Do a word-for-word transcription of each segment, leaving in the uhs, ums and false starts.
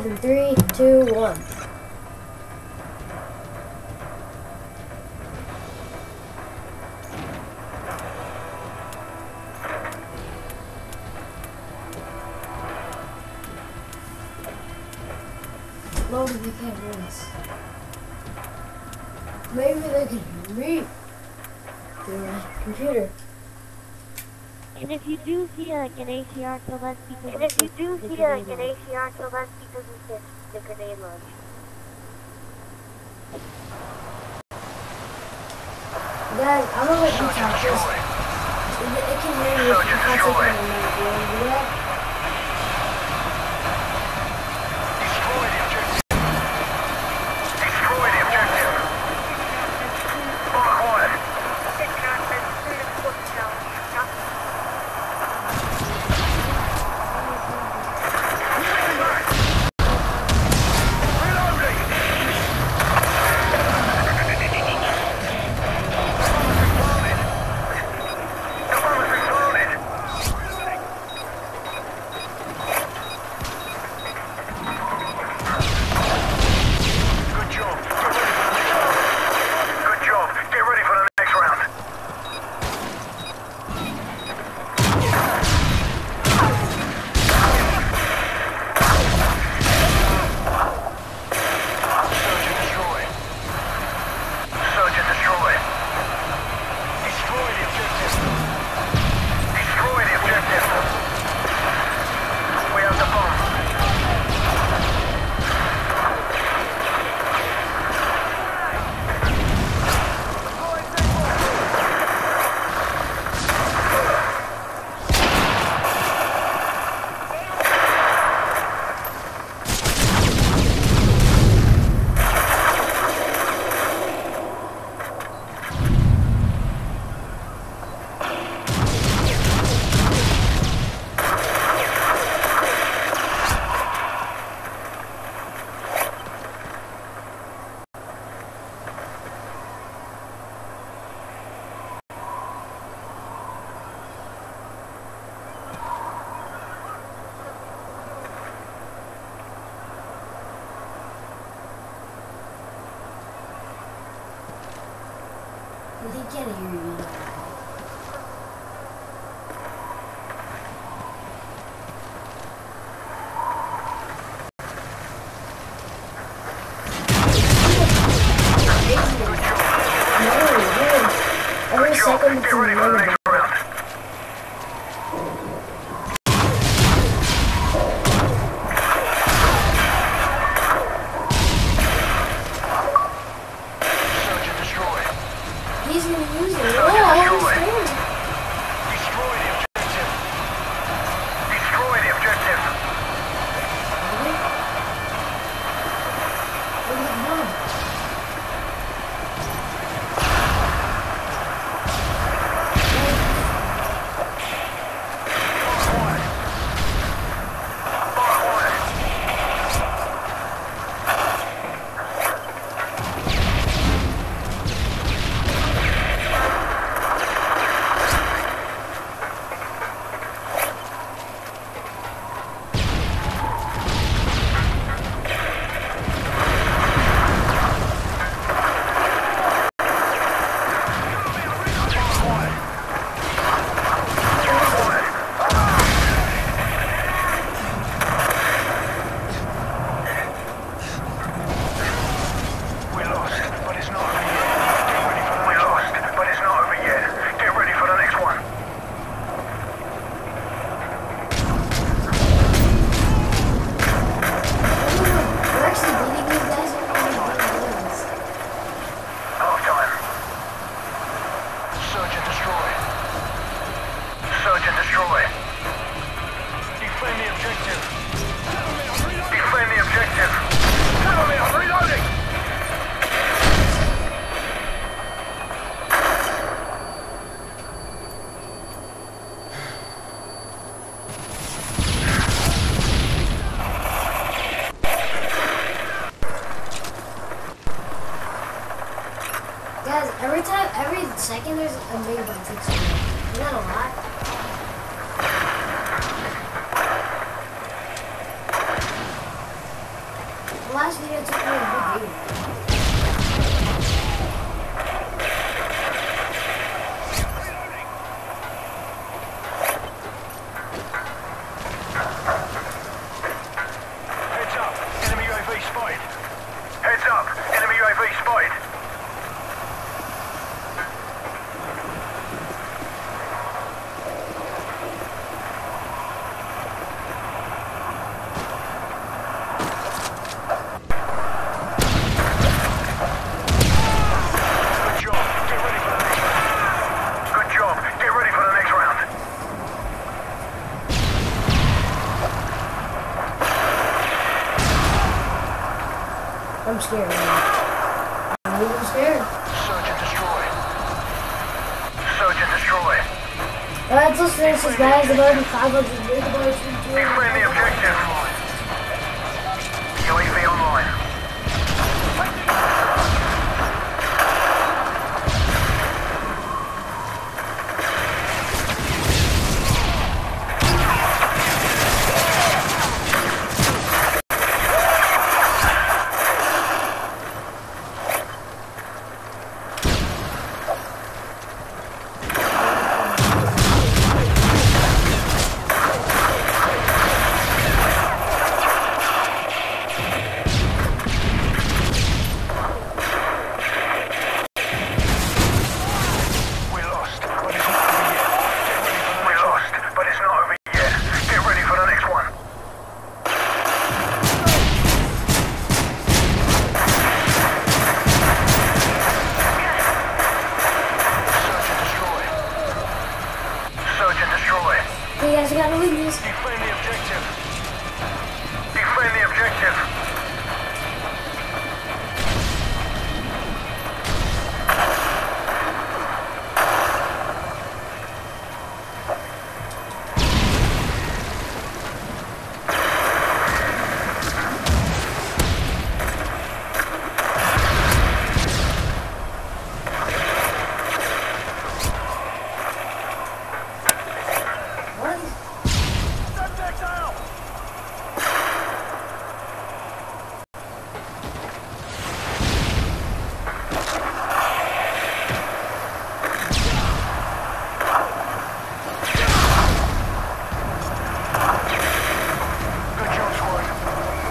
live in three, two, one. No, they can't hear us. Maybe they can hear me through my computer. And if you do see like an A C R, so that's because And if you do see like an A C R, so that's because it's the, the grenade launch. Guys, I'm gonna let you talk this. It, it can hear you if I take on the mic. You wanna do that? They can't hear you. Every second it's another. He's gonna use it. Oh, Destroy. he's Destroy the objective. Destroy the objective. Guys, every time, every second there's a megabyte takes away. Isn't that a lot? The last video took me a good video. Heads up, enemy U A V spotted. Heads up, enemy U A V spotted. I'm scared, man. I'm even scared. Search and destroy. Search and destroy. Alright, let's finish this, guys. I've already five hundred megabytes. Defend the objective. U A V online. Hey guys, I gotta win this. Defend the objective. Defend the objective.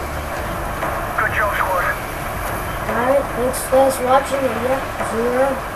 Thanks guys for watching, and yeah, see you around.